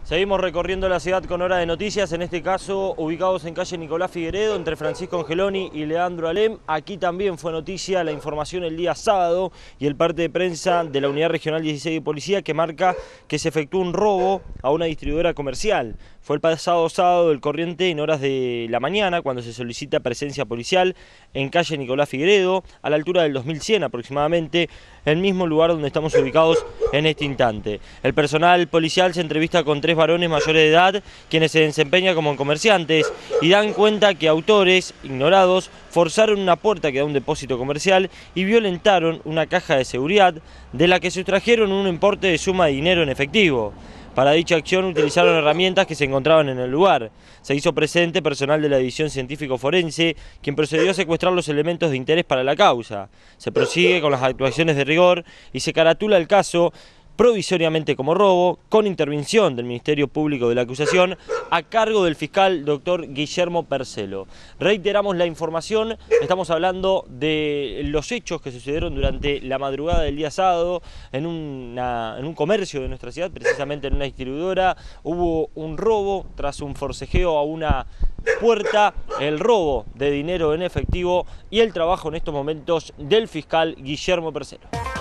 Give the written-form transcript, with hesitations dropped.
Seguimos recorriendo la ciudad con Hora de Noticias, en este caso ubicados en calle Nicolás Figueredo, entre Francisco Angeloni y Leandro Alem. Aquí también fue noticia la información el día sábado y el parte de prensa de la Unidad Regional 16 de Policía que marca que se efectuó un robo a una distribuidora comercial. Fue el pasado sábado del corriente en horas de la mañana cuando se solicita presencia policial en calle Nicolás Figueredo, a la altura del 2100 aproximadamente, el mismo lugar donde estamos ubicados en este instante. El personal policial se entrevista con 3 varones mayores de edad, quienes se desempeñan como comerciantes y dan cuenta que autores ignorados forzaron una puerta que da a un depósito comercial y violentaron una caja de seguridad de la que sustrajeron un importe de suma de dinero en efectivo. Para dicha acción utilizaron herramientas que se encontraban en el lugar. Se hizo presente personal de la División Científico Forense, quien procedió a secuestrar los elementos de interés para la causa. Se prosigue con las actuaciones de rigor y se caratula el caso provisoriamente como robo, con intervención del Ministerio Público de la acusación, a cargo del fiscal doctor Guillermo Percelo. Reiteramos la información, estamos hablando de los hechos que sucedieron durante la madrugada del día sábado en un comercio de nuestra ciudad, precisamente en una distribuidora. Hubo un robo tras un forcejeo a una puerta, el robo de dinero en efectivo y el trabajo en estos momentos del fiscal Guillermo Percelo.